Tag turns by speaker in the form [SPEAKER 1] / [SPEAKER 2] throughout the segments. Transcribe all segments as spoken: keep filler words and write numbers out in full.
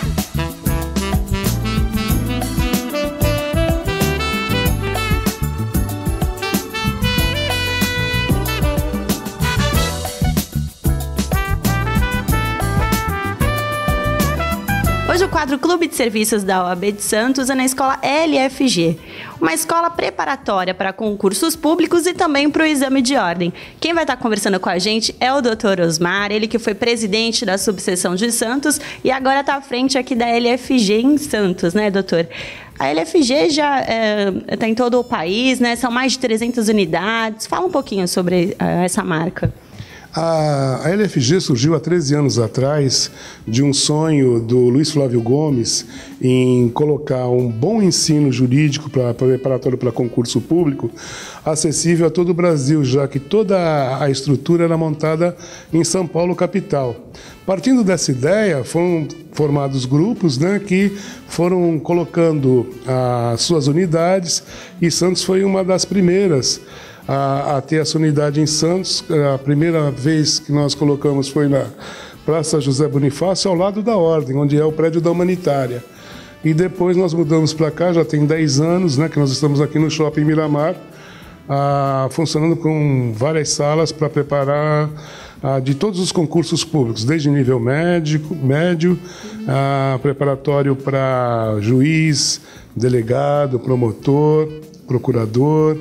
[SPEAKER 1] Hoje o quadro Clube de Serviços da O A B de Santos é na escola L F G, uma escola preparatória para concursos públicos e também para o exame de ordem. Quem vai estar conversando com a gente é o doutor Osmar, ele que foi presidente da subseção de Santos e agora está à frente aqui da L F G em Santos, né, doutor? A L F G já está é, em todo o país, né? São mais de trezentas unidades. Fala um pouquinho sobre uh, essa marca.
[SPEAKER 2] A L F G surgiu há treze anos atrás de um sonho do Luiz Flávio Gomes em colocar um bom ensino jurídico para preparatório para concurso público acessível a todo o Brasil, já que toda a estrutura era montada em São Paulo, capital. Partindo dessa ideia, foram formados grupos, né, que foram colocando as suas unidades e Santos foi uma das primeiras A, a ter essa unidade em Santos. A primeira vez que nós colocamos foi na Praça José Bonifácio, ao lado da Ordem, onde é o prédio da Humanitária. E depois nós mudamos para cá, já tem dez anos, né, que nós estamos aqui no Shopping Miramar, ah, funcionando com várias salas para preparar ah, de todos os concursos públicos, desde nível médico, médio, ah, preparatório para juiz, delegado, promotor, procurador,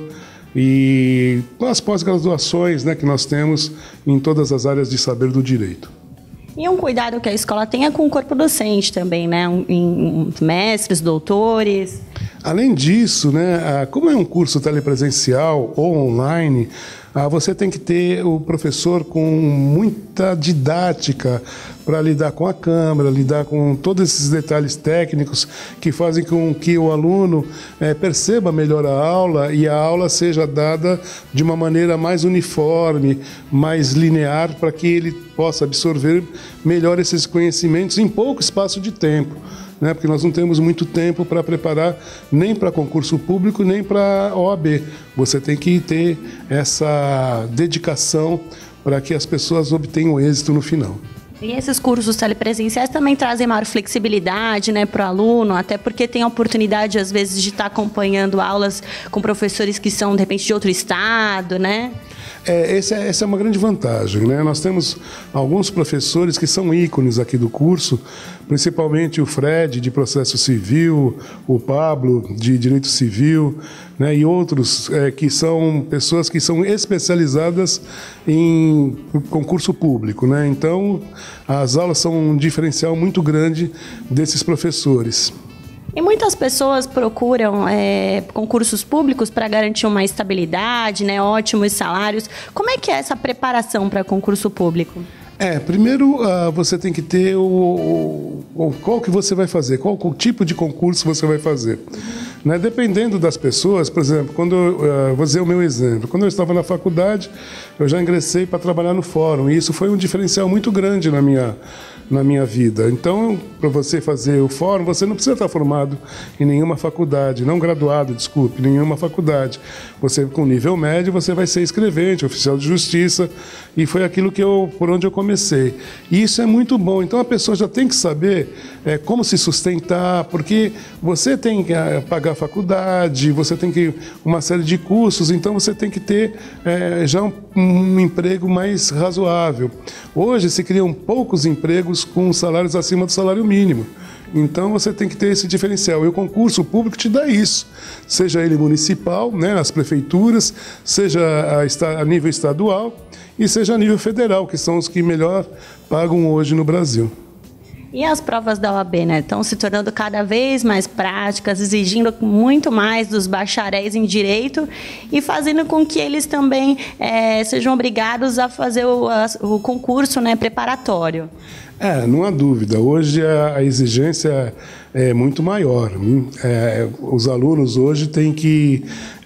[SPEAKER 2] e as pós-graduações, né, que nós temos em todas as áreas de saber do direito.
[SPEAKER 1] E um cuidado que a escola tem é com o corpo docente também, né? Em mestres, doutores.
[SPEAKER 2] Além disso, né, como é um curso telepresencial ou online, você tem que ter o professor com muita didática para lidar com a câmera, lidar com todos esses detalhes técnicos que fazem com que o aluno é, perceba melhor a aula e a aula seja dada de uma maneira mais uniforme, mais linear, para que ele possa absorver melhor esses conhecimentos em pouco espaço de tempo. Né, porque nós não temos muito tempo para preparar nem para concurso público, nem para O A B. Você tem que ter essa dedicação para que as pessoas obtenham êxito no final.
[SPEAKER 1] E esses cursos telepresenciais também trazem maior flexibilidade, né, para o aluno, até porque tem a oportunidade, às vezes, de estar acompanhando aulas com professores que são, de repente, de outro estado, né?
[SPEAKER 2] É, essa, é, essa é uma grande vantagem, né? Nós temos alguns professores que são ícones aqui do curso, principalmente o Fred, de Processo Civil, o Pablo, de Direito Civil, né? E outros é, que são pessoas que são especializadas em concurso público, né? Então, as aulas são um diferencial muito grande desses professores.
[SPEAKER 1] E muitas pessoas procuram é, concursos públicos para garantir uma estabilidade, né, ótimos salários. Como é que é essa preparação para concurso público?
[SPEAKER 2] É, primeiro uh, você tem que ter o, o, o qual que você vai fazer, qual o tipo de concurso você vai fazer. Né? Dependendo das pessoas, por exemplo, quando eu, uh, vou dizer o meu exemplo, quando eu estava na faculdade, eu já ingressei para trabalhar no fórum, e isso foi um diferencial muito grande na minha na minha vida. Então, para você fazer o fórum, você não precisa estar formado em nenhuma faculdade, não graduado, desculpe, em nenhuma faculdade. Você, com nível médio, você vai ser escrevente, oficial de justiça, e foi aquilo que eu, por onde eu comecei. E isso é muito bom. Então, a pessoa já tem que saber é, como se sustentar, porque você tem que é, pagar a faculdade, você tem que uma série de cursos, então você tem que ter é, já um, um emprego mais razoável. Hoje se criam poucos empregos com salários acima do salário mínimo. Então você tem que ter esse diferencial. E o concurso público te dá isso. Seja ele municipal, né, as prefeituras, seja a, a nível estadual e seja a nível federal, que são os que melhor pagam hoje no Brasil.
[SPEAKER 1] E as provas da O A B, né, estão se tornando cada vez mais práticas, exigindo muito mais dos bacharéis em direito e fazendo com que eles também é, sejam obrigados a fazer o, a, o concurso, né, preparatório.
[SPEAKER 2] É, não há dúvida. Hoje a, a exigência é muito maior. É, os alunos hoje têm que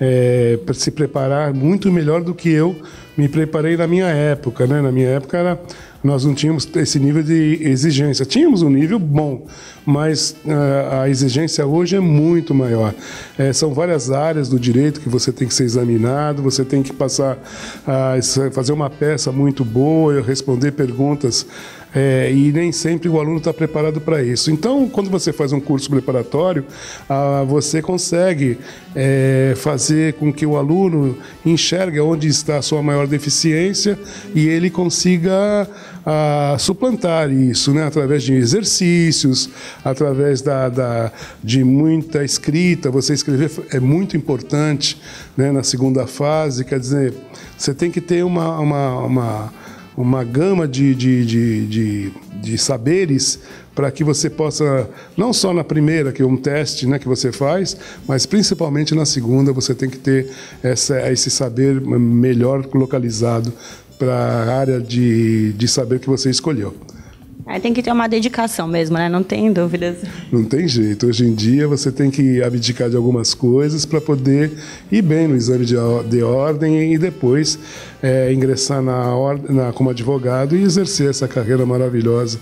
[SPEAKER 2] é, se preparar muito melhor do que eu me preparei na minha época, né? Na minha época era, nós não tínhamos esse nível de exigência. Tínhamos um nível bom, mas uh, a exigência hoje é muito maior. É, são várias áreas do direito que você tem que ser examinado, você tem que passar a fazer uma peça muito boa, responder perguntas é, e nem sempre o aluno está preparado para isso. Então, quando você faz um curso preparatório, ah, você consegue é, fazer com que o aluno enxergue onde está a sua maior deficiência e ele consiga a suplantar isso, né? Através de exercícios, através da, da, de muita escrita. Você escrever é muito importante, né? Na segunda fase, quer dizer, você tem que ter uma, uma, uma, uma gama de, de, de, de, de saberes para que você possa, não só na primeira, que é um teste, né, que você faz, mas principalmente na segunda você tem que ter essa, esse saber melhor localizado para a área de, de saber que você escolheu.
[SPEAKER 1] Aí tem que ter uma dedicação mesmo, né? Não tem dúvidas.
[SPEAKER 2] Não tem jeito. Hoje em dia você tem que abdicar de algumas coisas para poder ir bem no exame de, de ordem e depois é, ingressar na, na, como advogado e exercer essa carreira maravilhosa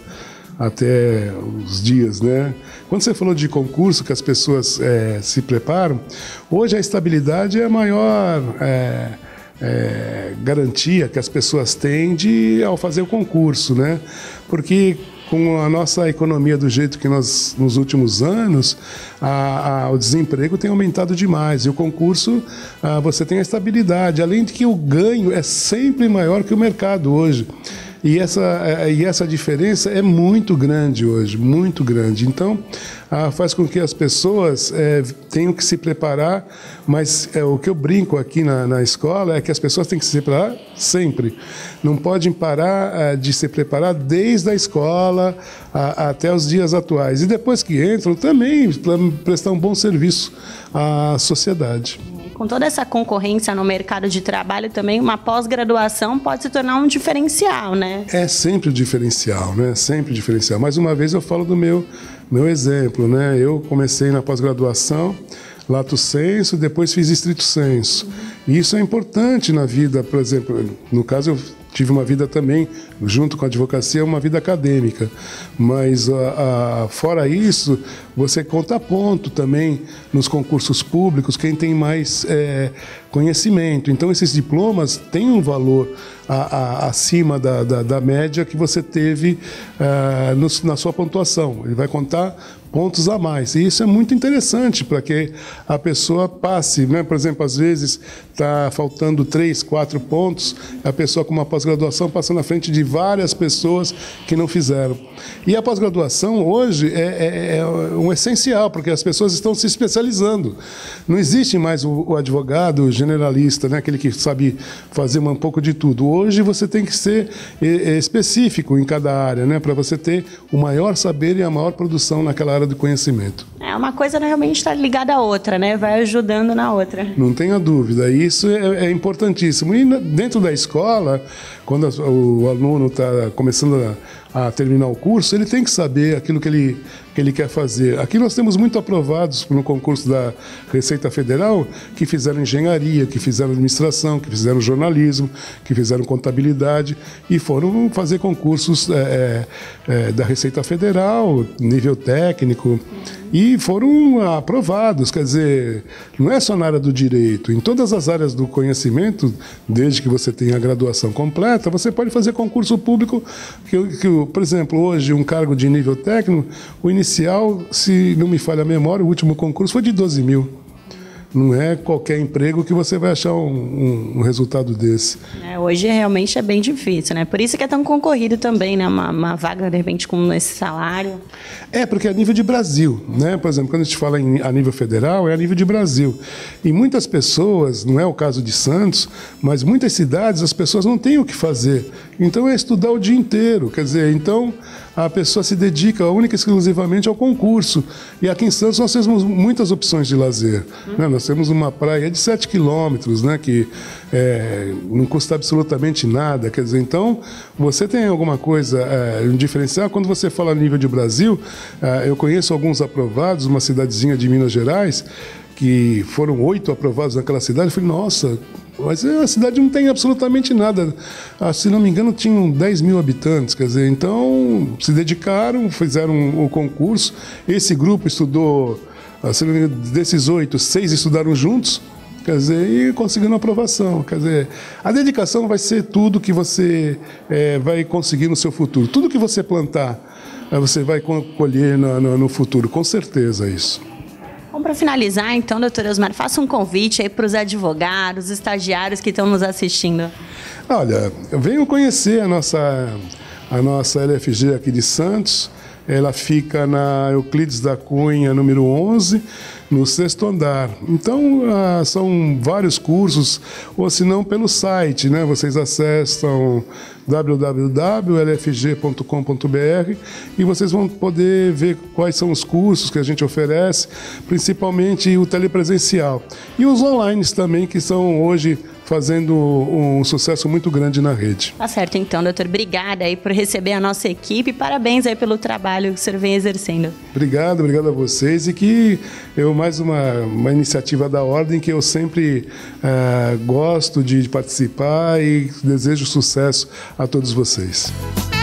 [SPEAKER 2] até os dias, né? Quando você falou de concurso, que as pessoas é, se preparam, hoje a estabilidade é a maior... É, É, garantia que as pessoas têm de, ao fazer o concurso, né? Porque com a nossa economia do jeito que nós, nos últimos anos, a, a, o desemprego tem aumentado demais. E o concurso, a, você tem a estabilidade, além de que o ganho é sempre maior que o mercado hoje. E essa, e essa diferença é muito grande hoje, muito grande. Então, ah, faz com que as pessoas é, tenham que se preparar, mas é, o que eu brinco aqui na, na escola é que as pessoas têm que se preparar sempre. Não podem parar ah, de se preparar desde a escola a, até os dias atuais. E depois que entram, também para prestar um bom serviço à sociedade.
[SPEAKER 1] Com toda essa concorrência no mercado de trabalho também, uma pós-graduação pode se tornar um diferencial, né?
[SPEAKER 2] É sempre o diferencial, né? Sempre o diferencial. Mais uma vez eu falo do meu, meu exemplo, né? Eu comecei na pós-graduação, lato sensu, depois fiz estrito sensu. E isso é importante na vida, por exemplo, no caso eu tive uma vida também, junto com a advocacia, uma vida acadêmica. Mas, a, a, fora isso, você conta ponto também nos concursos públicos, quem tem mais é, conhecimento. Então, esses diplomas têm um valor a, a, acima da, da, da média que você teve a, no, na sua pontuação. Ele vai contar pontos a mais. E isso é muito interessante para que a pessoa passe, né? Por exemplo, às vezes está faltando três, quatro pontos, a pessoa com uma pós-graduação passa na frente de várias pessoas que não fizeram. E a pós-graduação hoje é, é, é um essencial, porque as pessoas estão se especializando. Não existe mais o, o advogado generalista, né? Aquele que sabe fazer um pouco de tudo. Hoje você tem que ser é, específico em cada área, né? Para você ter o maior saber e a maior produção naquela área do conhecimento.
[SPEAKER 1] É, uma coisa realmente está ligada à outra, né? Vai ajudando na outra.
[SPEAKER 2] Não tenha dúvida. Isso é, é importantíssimo. E dentro da escola, quando o aluno está começando a, a terminar o curso, ele tem que saber aquilo que ele, que ele quer fazer. Aqui nós temos muito aprovados no concurso da Receita Federal que fizeram engenharia, que fizeram administração, que fizeram jornalismo, que fizeram contabilidade e foram fazer concursos é, é, da Receita Federal, nível técnico, e foram aprovados. Quer dizer, não é só na área do direito, em todas as áreas do conhecimento, desde que você tenha a graduação completa, você pode fazer concurso público, que, que, por exemplo, hoje um cargo de nível técnico, o inicial, se não me falha a memória, o último concurso foi de doze mil. Não é qualquer emprego que você vai achar um, um, um resultado desse. É,
[SPEAKER 1] hoje realmente é bem difícil, né? Por isso que é tão concorrido também, né? Uma, uma vaga, de repente, com esse salário.
[SPEAKER 2] É, porque é a nível de Brasil, né? Por exemplo, quando a gente fala em, a nível federal, é a nível de Brasil. E muitas pessoas, não é o caso de Santos, mas muitas cidades, as pessoas não têm o que fazer. Então é estudar o dia inteiro. Quer dizer, então a pessoa se dedica única e exclusivamente ao concurso. E aqui em Santos nós temos muitas opções de lazer. Hum. Né? Nós temos uma praia de sete quilômetros, né? Que é, não custa absolutamente nada. Quer dizer, então, você tem alguma coisa, é, um diferencial. Quando você fala a nível de Brasil, é, eu conheço alguns aprovados, uma cidadezinha de Minas Gerais, que foram oito aprovados naquela cidade. Eu falei, nossa, mas a cidade não tem absolutamente nada. Ah, se não me engano, tinham dez mil habitantes. Quer dizer, então, se dedicaram, fizeram o concurso. Esse grupo estudou, se não me engano, desses oito, seis estudaram juntos. quer dizer, e conseguindo aprovação. Quer dizer, a dedicação vai ser tudo que você é, vai conseguir no seu futuro. Tudo que você plantar, você vai colher no, no, no futuro, com certeza isso.
[SPEAKER 1] Bom, para finalizar, então, doutor Osmar, faça um convite aí para os advogados, estagiários que estão nos assistindo.
[SPEAKER 2] Olha, venham conhecer a nossa, a nossa L F G aqui de Santos. Ela fica na Euclides da Cunha, número onze, no sexto andar. Então, ah, são vários cursos, ou se não, pelo site, né? Vocês acessam w w w ponto l f g ponto com ponto b r e vocês vão poder ver quais são os cursos que a gente oferece, principalmente o telepresencial. E os online também, que são hoje fazendo um sucesso muito grande na rede.
[SPEAKER 1] Tá certo, então, doutor. Obrigada aí por receber a nossa equipe. Parabéns aí pelo trabalho que o senhor vem exercendo.
[SPEAKER 2] Obrigado, obrigado a vocês. E que eu, mais uma, uma iniciativa da Ordem que eu sempre uh, gosto de participar e desejo sucesso a todos vocês.